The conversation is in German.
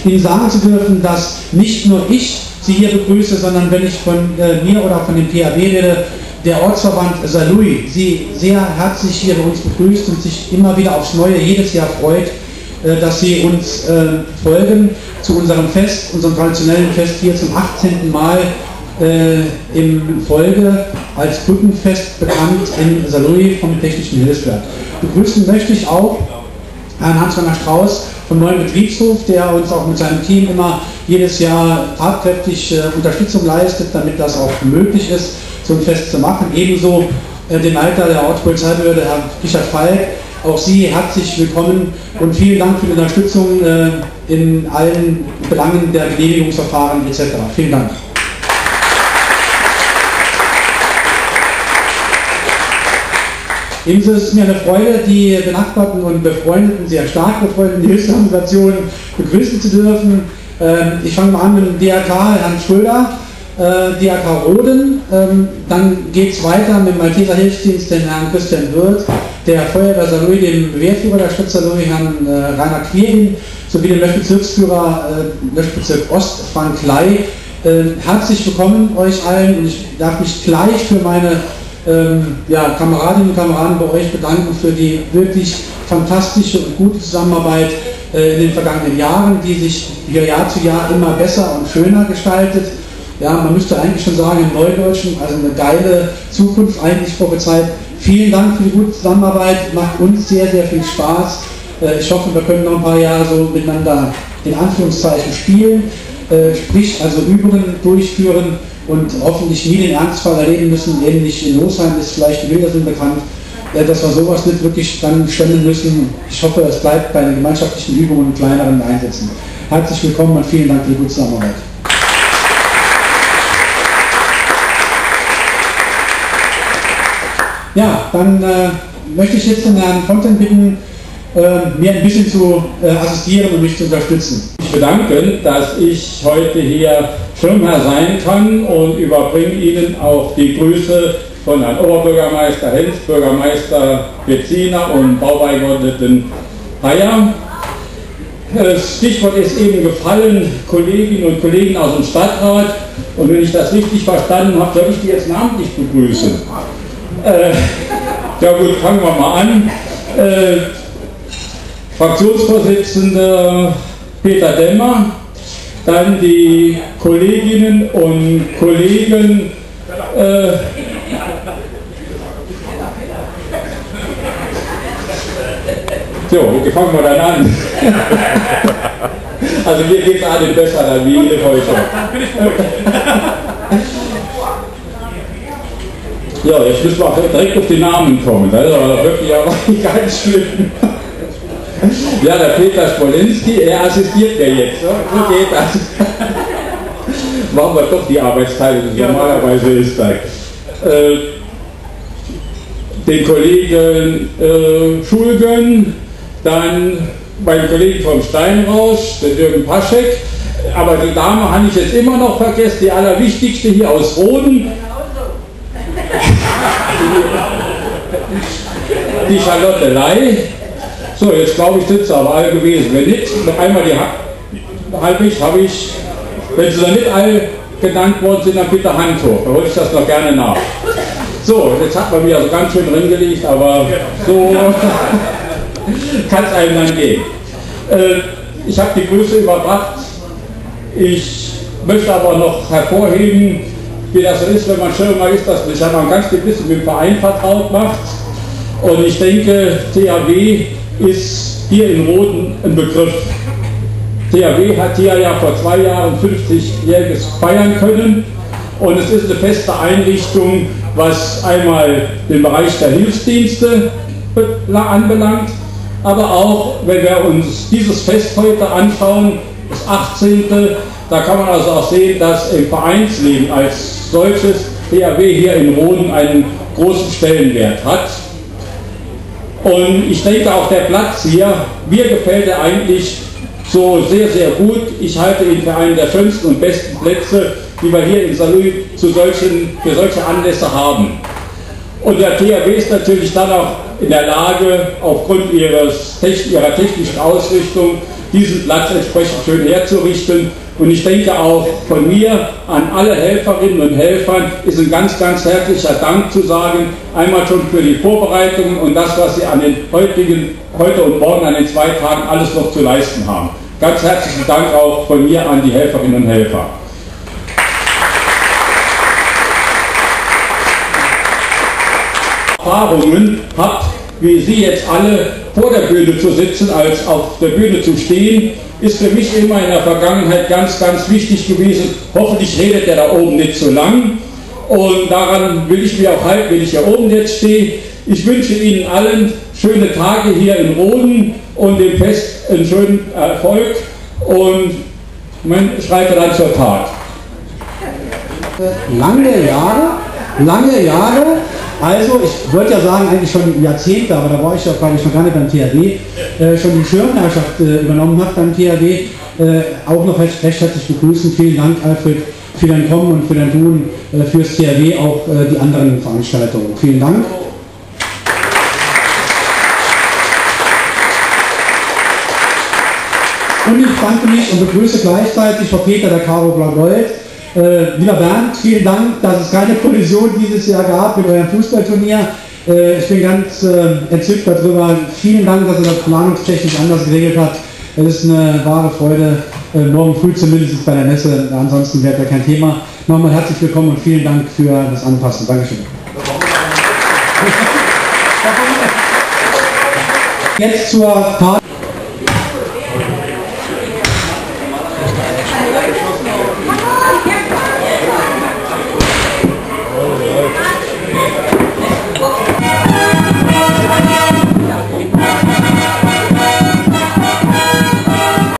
Ihnen sagen zu dürfen, dass nicht nur ich Sie hier begrüße, sondern wenn ich von mir oder von dem THW rede, der Ortsverband Saarlouis Sie sehr herzlich hier bei uns begrüßt und sich immer wieder aufs Neue jedes Jahr freut, dass Sie uns folgen zu unserem Fest, unserem traditionellen Fest hier zum 18. Mal in Folge als Brückenfest bekannt in Saarlouis vom Technischen Hilfswerk. Begrüßen möchte ich auch Herrn Hans-Werner Strauß vom neuen Betriebshof, der uns auch mit seinem Team immer jedes Jahr tatkräftig Unterstützung leistet, damit das auch möglich ist, so ein Fest zu machen. Ebenso den Leiter der Ortspolizeibehörde, Herr Richard Falk. Auch Sie herzlich willkommen und vielen Dank für die Unterstützung in allen Belangen der Genehmigungsverfahren etc. Vielen Dank. Ebenso ist es mir eine Freude, die benachbarten und befreundeten, sehr stark befreundeten Hilfsorganisationen begrüßen zu dürfen. Ich fange mal an mit dem DRK, Herrn Schröder, DRK Roden, dann geht es weiter mit dem Malteser Hilfsdienst, den Herrn Christian Wirth, der Feuerwehr Saarlouis, dem Wehrführer der Stadt Saarlouis, Herrn Rainer Quirin, sowie dem Löschbezirksführer Löschbezirk Ost, Frank Klei. Herzlich willkommen euch allen und ich darf mich gleich für meine Kameradinnen und Kameraden bei euch bedanken für die wirklich fantastische und gute Zusammenarbeit in den vergangenen Jahren, die sich hier Jahr zu Jahr immer besser und schöner gestaltet. Ja, man müsste eigentlich schon sagen im Neudeutschen, also eine geile Zukunft eigentlich prophezeit. Vielen Dank für die gute Zusammenarbeit, macht uns sehr, sehr viel Spaß. Ich hoffe, wir können noch ein paar Jahre so miteinander in Anführungszeichen spielen, sprich also Übungen durchführen und hoffentlich nie den Ernstfall erleben müssen, ähnlich in Losheim ist vielleicht die Bilder sind bekannt, dass wir sowas nicht wirklich dann stemmen müssen. Ich hoffe, es bleibt bei den gemeinschaftlichen Übungen und kleineren Einsätzen. Herzlich willkommen und vielen Dank für die gute Zusammenarbeit. Ja, dann möchte ich jetzt den Herrn Fonten bitten, mir ein bisschen zu assistieren und mich zu unterstützen. Ich bedanke, dass ich heute hier Schirmherr sein kann und überbringe Ihnen auch die Grüße von Herrn Oberbürgermeister Hens, Bürgermeister Betziner und Baubeigeordneten Heyer. Das Stichwort ist eben gefallen, Kolleginnen und Kollegen aus dem Stadtrat. Und wenn ich das richtig verstanden habe, soll ich die jetzt namentlich begrüßen? Ja gut, fangen wir mal an. Fraktionsvorsitzender Peter Demmer, dann die Kolleginnen und Kollegen so, wie fangen wir dann an? Also mir geht es allen besser als wie heute. Ja, jetzt müssen wir direkt auf die Namen kommen. Das ist aber wirklich aber ganz schlimm. Ja, der Peter Spolinski, er assistiert mir jetzt. So geht das. Machen wir doch die Arbeitsteilung, die normalerweise ist das. Den Kollegen Schulgen, dann beim Kollegen vom Steinrausch, den Jürgen Paschek. Aber die Dame habe ich jetzt immer noch vergessen, die allerwichtigste hier aus Roden. Die Charlotte Ley. So, jetzt glaube ich, sind sie aber alle gewesen. Wenn nicht, noch einmal die halbwegs habe ich, wenn sie dann nicht alle genannt worden sind, dann bitte Hand hoch. Da hole ich das noch gerne nach. So, jetzt hat man mir also ganz schön drin gelegt, aber so kann es einem dann gehen. Ich habe die Grüße überbracht. Ich möchte aber noch hervorheben, wie das so ist, wenn man Schirmer ist, dass man ganz bisschen mit dem Verein vertraut macht. Und ich denke, THW ist hier in Roden ein Begriff. THW hat hier ja vor 2 Jahren 50-jähriges feiern können und es ist eine feste Einrichtung, was einmal den Bereich der Hilfsdienste anbelangt, aber auch, wenn wir uns dieses Fest heute anschauen, das 18., da kann man also auch sehen, dass im Vereinsleben als solches THW hier in Roden einen großen Stellenwert hat. Und ich denke auch der Platz hier, mir gefällt er eigentlich so sehr, sehr gut. Ich halte ihn für einen der schönsten und besten Plätze, die wir hier in Saarlouis für solche Anlässe haben. Und der THW ist natürlich dann auch in der Lage, aufgrund ihrer technischen Ausrichtung diesen Platz entsprechend schön herzurichten. Und ich denke auch von mir an alle Helferinnen und Helfern ist ein ganz, ganz herzlicher Dank zu sagen. Einmal schon für die Vorbereitungen und das, was sie an den heute und morgen an den 2 Tagen alles noch zu leisten haben. Ganz herzlichen Dank auch von mir an die Helferinnen und Helfer. Erfahrungen habt, wie Sie jetzt alle vor der Bühne zu sitzen, als auf der Bühne zu stehen, ist für mich immer in der Vergangenheit ganz, ganz wichtig gewesen. Hoffentlich redet der da oben nicht zu lang. Und daran will ich mir auch halten, wenn ich hier oben jetzt stehe. Ich wünsche Ihnen allen schöne Tage hier in Roden und dem Fest einen schönen Erfolg. Und man schreite dann zur Tat. Lange Jahre. Also, ich würde ja sagen, eigentlich schon Jahrzehnte, aber da war ich ja, glaube ich, noch gar nicht beim THW, schon die Schirmherrschaft übernommen hat beim THW. Auch noch recht herzlich begrüßen. Vielen Dank, Alfred, für dein Kommen und für dein Tun fürs THW, auch die anderen Veranstaltungen. Vielen Dank. Und ich danke mich und begrüße gleichzeitig Vertreter der Karo Blau-Gold. Lieber Bernd, vielen Dank, dass es keine Kollision dieses Jahr gab mit eurem Fußballturnier. Ich bin ganz entzückt darüber. Vielen Dank, dass ihr das planungstechnisch anders geregelt habt. Es ist eine wahre Freude, morgen früh zumindest bei der Messe. Ansonsten wäre ja kein Thema. Nochmal herzlich willkommen und vielen Dank für das Anpassen. Dankeschön. Jetzt zur Party.